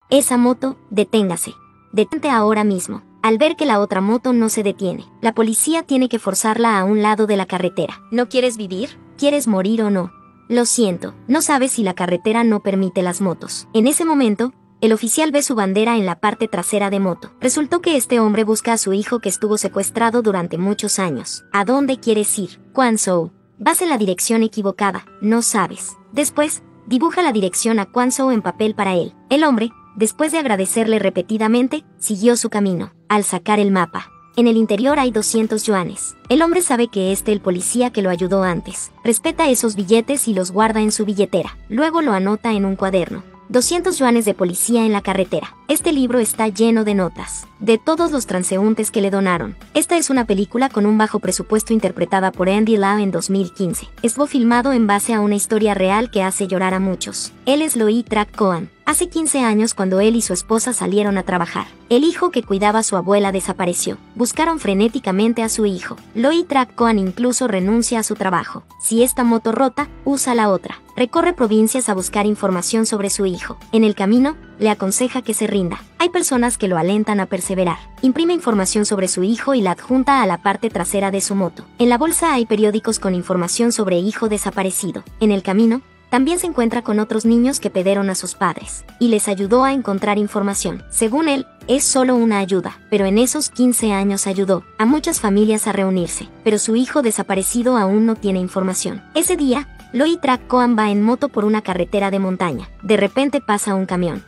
Esa moto, deténgase. Detente ahora mismo. Al ver que la otra moto no se detiene, la policía tiene que forzarla a un lado de la carretera. ¿No quieres vivir? ¿Quieres morir o no? Lo siento, no sabes si la carretera no permite las motos. En ese momento, el oficial ve su bandera en la parte trasera de moto. Resultó que este hombre busca a su hijo que estuvo secuestrado durante muchos años. ¿A dónde quieres ir, Quanzhou? Vas en la dirección equivocada, no sabes. Después, dibuja la dirección a Quanzhou en papel para él. El hombre, después de agradecerle repetidamente, siguió su camino. Al sacar el mapa, en el interior hay 200 yuanes. El hombre sabe que el policía que lo ayudó antes. Respeta esos billetes y los guarda en su billetera. Luego lo anota en un cuaderno. 200 yuanes de policía en la carretera. Este libro está lleno de notas de todos los transeúntes que le donaron. Esta es una película con un bajo presupuesto interpretada por Andy Lau en 2015. Estuvo filmado en base a una historia real que hace llorar a muchos. Él es Loy Trak Koan. Hace 15 años cuando él y su esposa salieron a trabajar. El hijo que cuidaba a su abuela desapareció. Buscaron frenéticamente a su hijo. Loy Trak Koan incluso renuncia a su trabajo. Si esta moto rota, usa la otra. Recorre provincias a buscar información sobre su hijo. En el camino, le aconseja que se rinda. Hay personas que lo alentan a perseverar. Imprime información sobre su hijo y la adjunta a la parte trasera de su moto. En la bolsa hay periódicos con información sobre hijo desaparecido. En el camino, también se encuentra con otros niños que perdieron a sus padres, y les ayudó a encontrar información. Según él, es solo una ayuda, pero en esos 15 años ayudó a muchas familias a reunirse, pero su hijo desaparecido aún no tiene información. Ese día, Loy Trak Koan va en moto por una carretera de montaña. De repente pasa un camión.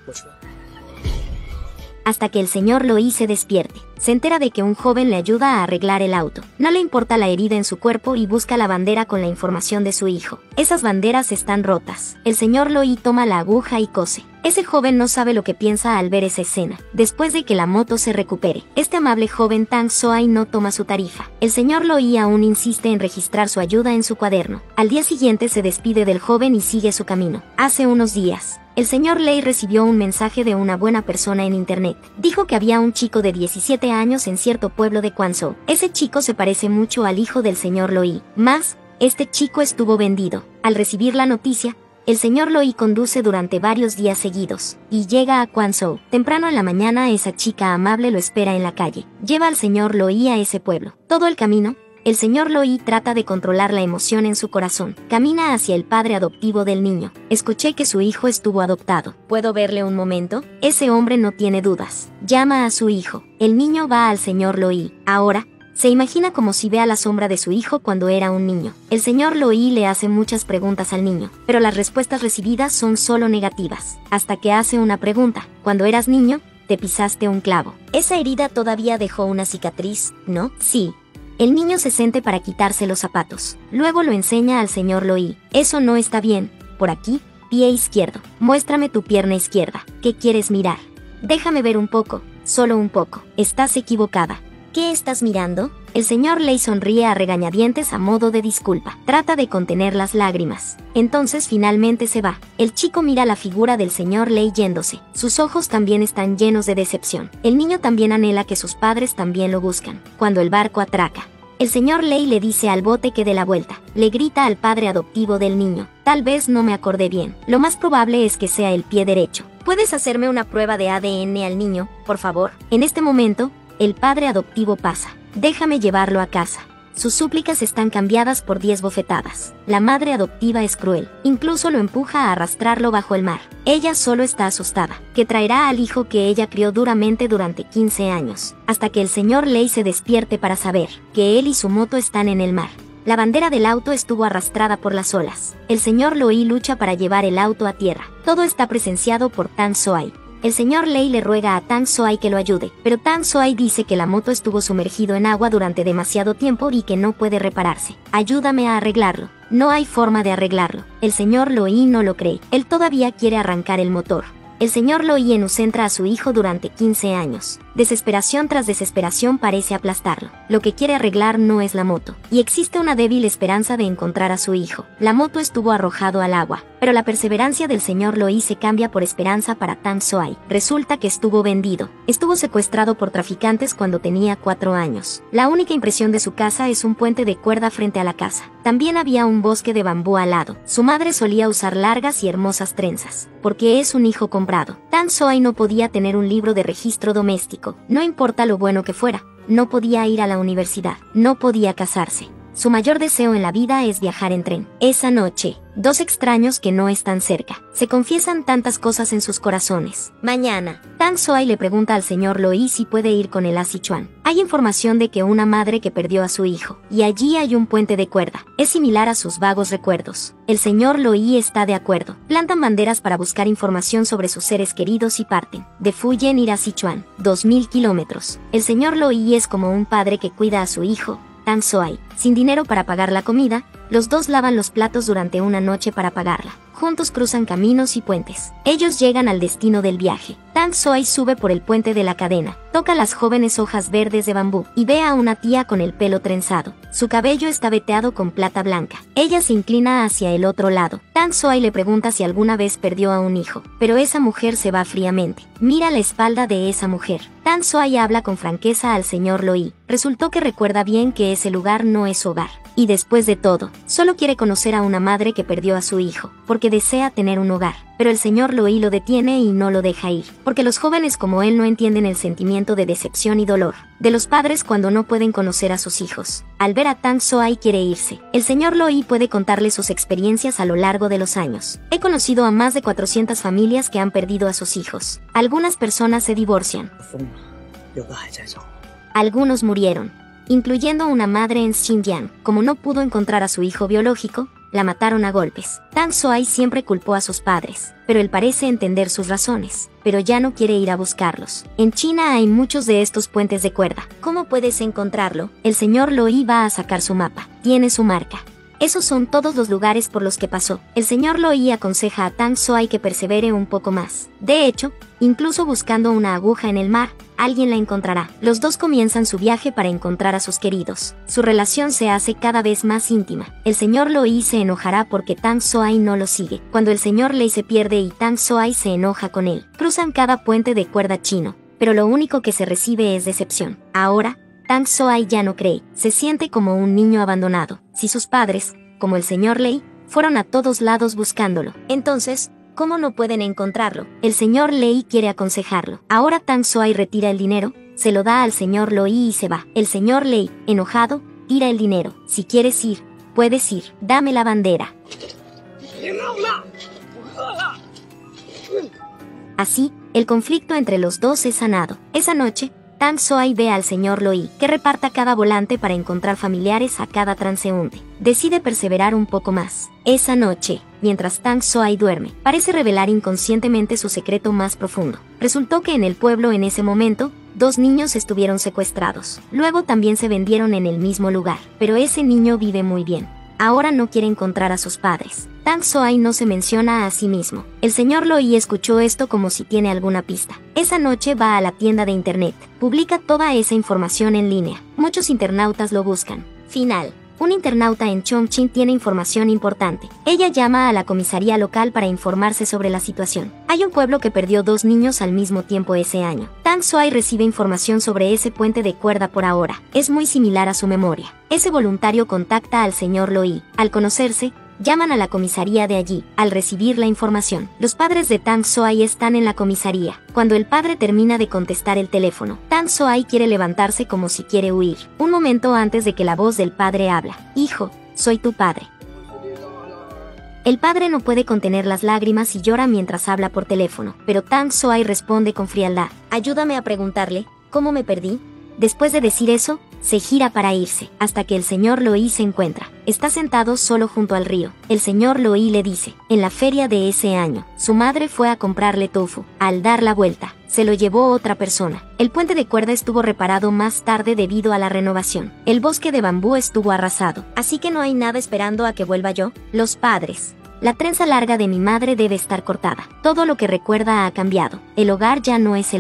Hasta que el señor Loy se despierte. Se entera de que un joven le ayuda a arreglar el auto. No le importa la herida en su cuerpo y busca la bandera con la información de su hijo. Esas banderas están rotas. El señor Loy toma la aguja y cose. Ese joven no sabe lo que piensa al ver esa escena. Después de que la moto se recupere, este amable joven Tang Soai no toma su tarifa. El señor Loy aún insiste en registrar su ayuda en su cuaderno. Al día siguiente se despide del joven y sigue su camino. Hace unos días, el señor Lei recibió un mensaje de una buena persona en internet. Dijo que había un chico de 17 años en cierto pueblo de Quanzhou. Ese chico se parece mucho al hijo del señor Loy. Más, este chico estuvo vendido. Al recibir la noticia, el señor Loy conduce durante varios días seguidos y llega a Quanzhou. Temprano en la mañana esa chica amable lo espera en la calle. Lleva al señor Loy a ese pueblo. Todo el camino, el señor Loy trata de controlar la emoción en su corazón. Camina hacia el padre adoptivo del niño. Escuché que su hijo estuvo adoptado. ¿Puedo verle un momento? Ese hombre no tiene dudas. Llama a su hijo. El niño va al señor Loy. Ahora, se imagina como si vea la sombra de su hijo cuando era un niño. El señor Loy le hace muchas preguntas al niño, pero las respuestas recibidas son solo negativas. Hasta que hace una pregunta. Cuando eras niño, te pisaste un clavo. Esa herida todavía dejó una cicatriz, ¿no? Sí. El niño se siente para quitarse los zapatos. Luego lo enseña al señor Loy. Eso no está bien. Por aquí, pie izquierdo. Muéstrame tu pierna izquierda. ¿Qué quieres mirar? Déjame ver un poco, solo un poco. Estás equivocada. ¿Qué estás mirando? El señor Lei sonríe a regañadientes a modo de disculpa. Trata de contener las lágrimas. Entonces finalmente se va. El chico mira la figura del señor Lei yéndose. Sus ojos también están llenos de decepción. El niño también anhela que sus padres también lo buscan. Cuando el barco atraca, el señor Lei le dice al bote que dé la vuelta. Le grita al padre adoptivo del niño. Tal vez no me acordé bien. Lo más probable es que sea el pie derecho. ¿Puedes hacerme una prueba de ADN al niño, por favor? En este momento, el padre adoptivo pasa. Déjame llevarlo a casa. Sus súplicas están cambiadas por 10 bofetadas. La madre adoptiva es cruel. Incluso lo empuja a arrastrarlo bajo el mar. Ella solo está asustada, que traerá al hijo que ella crió duramente durante 15 años, hasta que el señor Lei se despierte para saber que él y su moto están en el mar. La bandera del auto estuvo arrastrada por las olas. El señor Loy lucha para llevar el auto a tierra. Todo está presenciado por Tang Soai. El señor Lei le ruega a Tang Soai que lo ayude, pero Tang Soai dice que la moto estuvo sumergido en agua durante demasiado tiempo y que no puede repararse. Ayúdame a arreglarlo. No hay forma de arreglarlo. El señor Loy no lo cree. Él todavía quiere arrancar el motor. El señor Loy enucentra a su hijo durante 15 años. Desesperación tras desesperación parece aplastarlo. Lo que quiere arreglar no es la moto, y existe una débil esperanza de encontrar a su hijo. La moto estuvo arrojado al agua. Pero la perseverancia del señor Loi se cambia por esperanza para Tang Soai. Resulta que estuvo vendido. Estuvo secuestrado por traficantes cuando tenía 4 años. La única impresión de su casa es un puente de cuerda frente a la casa. También había un bosque de bambú al lado. Su madre solía usar largas y hermosas trenzas, porque es un hijo comprado. Tang Soai no podía tener un libro de registro doméstico, no importa lo bueno que fuera. No podía ir a la universidad, no podía casarse. Su mayor deseo en la vida es viajar en tren. Esa noche, dos extraños que no están cerca se confiesan tantas cosas en sus corazones. Mañana, Tang Soai le pregunta al señor Loi si puede ir con él a Sichuan. Hay información de que una madre que perdió a su hijo, y allí hay un puente de cuerda. Es similar a sus vagos recuerdos. El señor Loi está de acuerdo. Plantan banderas para buscar información sobre sus seres queridos y parten. De Fujian ir a Sichuan, 2000 kilómetros. El señor Loi es como un padre que cuida a su hijo, Tang Soai. Sin dinero para pagar la comida, los dos lavan los platos durante una noche para pagarla. Juntos cruzan caminos y puentes. Ellos llegan al destino del viaje. Tang Soai sube por el puente de la cadena, toca las jóvenes hojas verdes de bambú y ve a una tía con el pelo trenzado. Su cabello está veteado con plata blanca. Ella se inclina hacia el otro lado. Tang Soai le pregunta si alguna vez perdió a un hijo, pero esa mujer se va fríamente. Mira la espalda de esa mujer. Tang Soai habla con franqueza al señor Loi. Resultó que recuerda bien que ese lugar no es su hogar. Y después de todo, solo quiere conocer a una madre que perdió a su hijo, porque desea tener un hogar. Pero el señor Loi lo detiene y no lo deja ir, porque los jóvenes como él no entienden el sentimiento de decepción y dolor de los padres cuando no pueden conocer a sus hijos. Al ver a Tang Soai quiere irse. El señor Loi puede contarle sus experiencias a lo largo de los años. He conocido a más de 400 familias que han perdido a sus hijos. Algunas personas se divorcian. Algunos murieron, incluyendo una madre en Xinjiang. Como no pudo encontrar a su hijo biológico, la mataron a golpes. Tang Soai siempre culpó a sus padres, pero él parece entender sus razones, pero ya no quiere ir a buscarlos. En China hay muchos de estos puentes de cuerda. ¿Cómo puedes encontrarlo? El señor Loi va a sacar su mapa. Tiene su marca. Esos son todos los lugares por los que pasó. El señor Loi aconseja a Tang Soai que persevere un poco más. De hecho, incluso buscando una aguja en el mar, alguien la encontrará. Los dos comienzan su viaje para encontrar a sus queridos. Su relación se hace cada vez más íntima. El señor Loi se enojará porque Tang Soai no lo sigue. Cuando el señor Lei se pierde y Tang Soai se enoja con él, cruzan cada puente de cuerda chino, pero lo único que se recibe es decepción. Ahora, Tang Soai ya no cree, se siente como un niño abandonado. Si sus padres, como el señor Lei, fueron a todos lados buscándolo, entonces, ¿cómo no pueden encontrarlo? El señor Lei quiere aconsejarlo. Ahora Tang Soai retira el dinero, se lo da al señor Loi y se va. El señor Lei, enojado, tira el dinero. Si quieres ir, puedes ir. Dame la bandera. Así, el conflicto entre los dos es sanado. Esa noche, Tang Soai ve al señor Loi, que reparta cada volante para encontrar familiares a cada transeúnte. Decide perseverar un poco más. Esa noche, mientras Tang Soai duerme, parece revelar inconscientemente su secreto más profundo. Resultó que en el pueblo en ese momento, 2 niños estuvieron secuestrados. Luego también se vendieron en el mismo lugar, pero ese niño vive muy bien. Ahora no quiere encontrar a sus padres. Tang Soai no se menciona a sí mismo. El señor Loi escuchó esto como si tiene alguna pista. Esa noche va a la tienda de internet. Publica toda esa información en línea. Muchos internautas lo buscan. Final. Un internauta en Chongqing tiene información importante. Ella llama a la comisaría local para informarse sobre la situación. Hay un pueblo que perdió 2 niños al mismo tiempo ese año. Tang Soai recibe información sobre ese puente de cuerda por ahora. Es muy similar a su memoria. Ese voluntario contacta al señor Loi. Al conocerse, llaman a la comisaría de allí. Al recibir la información, los padres de Tang Soai están en la comisaría. Cuando el padre termina de contestar el teléfono, Tang Soai quiere levantarse como si quiere huir. Un momento antes de que la voz del padre habla. Hijo, soy tu padre. El padre no puede contener las lágrimas y llora mientras habla por teléfono, pero Tang Soai responde con frialdad. Ayúdame a preguntarle, ¿cómo me perdí? Después de decir eso, se gira para irse, hasta que el señor Loi se encuentra. Está sentado solo junto al río. El señor Loi le dice, en la feria de ese año, su madre fue a comprarle tofu. Al dar la vuelta, se lo llevó otra persona. El puente de cuerda estuvo reparado más tarde debido a la renovación. El bosque de bambú estuvo arrasado. Así que no hay nada esperando a que vuelva yo. Los padres. La trenza larga de mi madre debe estar cortada. Todo lo que recuerda ha cambiado. El hogar ya no es el hogar.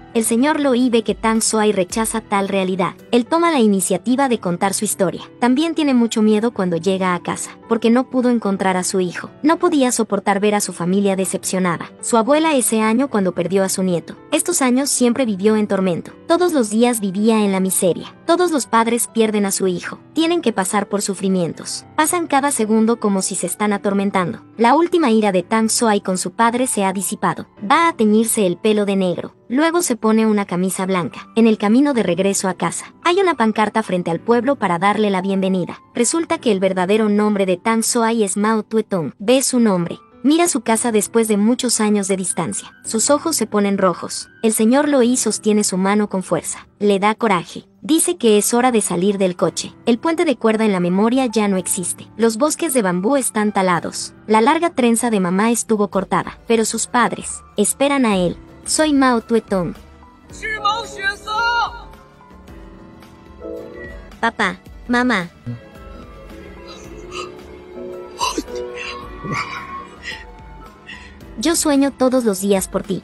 El señor Loi ve que Tang Soai rechaza tal realidad. Él toma la iniciativa de contar su historia. También tiene mucho miedo cuando llega a casa, porque no pudo encontrar a su hijo. No podía soportar ver a su familia decepcionada. Su abuela ese año cuando perdió a su nieto. Estos años siempre vivió en tormento. Todos los días vivía en la miseria. Todos los padres pierden a su hijo. Tienen que pasar por sufrimientos. Pasan cada segundo como si se están atormentando. La última ira de Tang Soai con su padre se ha disipado. Va a teñirse el pelo de negro. Luego se pone una camisa blanca. En el camino de regreso a casa, hay una pancarta frente al pueblo para darle la bienvenida. Resulta que el verdadero nombre de Tang Soai es Mao Tuetong. Ve su nombre. Mira su casa después de muchos años de distancia. Sus ojos se ponen rojos. El señor Loi sostiene su mano con fuerza. Le da coraje. Dice que es hora de salir del coche. El puente de cuerda en la memoria ya no existe. Los bosques de bambú están talados. La larga trenza de mamá estuvo cortada. Pero sus padres esperan a él. Soy Mao Tuetong. Papá, mamá. Yo sueño todos los días por ti.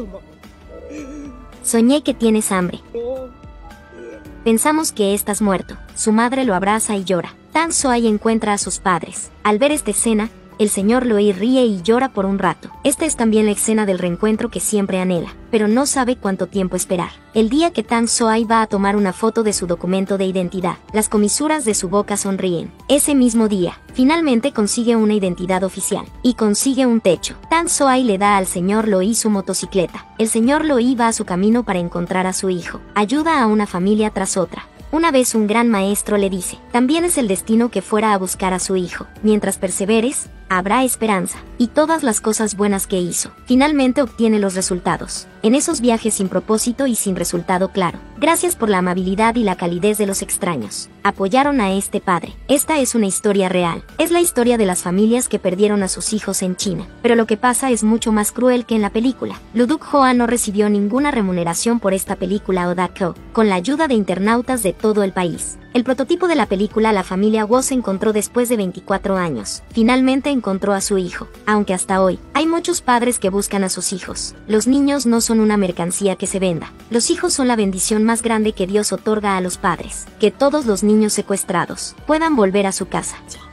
Soñé que tienes hambre. Pensamos que estás muerto. Su madre lo abraza y llora. Tang Soai encuentra a sus padres. Al ver esta escena, el señor Loi ríe y llora por un rato. Esta es también la escena del reencuentro que siempre anhela, pero no sabe cuánto tiempo esperar. El día que Tang Soai va a tomar una foto de su documento de identidad, las comisuras de su boca sonríen. Ese mismo día, finalmente consigue una identidad oficial, y consigue un techo. Tang Soai le da al señor Loi su motocicleta. El señor Loi va a su camino para encontrar a su hijo. Ayuda a una familia tras otra. Una vez un gran maestro le dice, también es el destino que fuera a buscar a su hijo. Mientras perseveres, habrá esperanza. Y todas las cosas buenas que hizo, finalmente obtiene los resultados. En esos viajes sin propósito y sin resultado claro. Gracias por la amabilidad y la calidez de los extraños. Apoyaron a este padre. Esta es una historia real. Es la historia de las familias que perdieron a sus hijos en China. Pero lo que pasa es mucho más cruel que en la película. Luduk Hoa no recibió ninguna remuneración por esta película Odako, con la ayuda de internautas de todo el país. El prototipo de la película la familia Wu se encontró después de 24 años. Finalmente encontró a su hijo. Aunque hasta hoy, hay muchos padres que buscan a sus hijos. Los niños no son una mercancía que se venda. Los hijos son la bendición más grande que Dios otorga a los padres. Que todos los niños secuestrados puedan volver a su casa.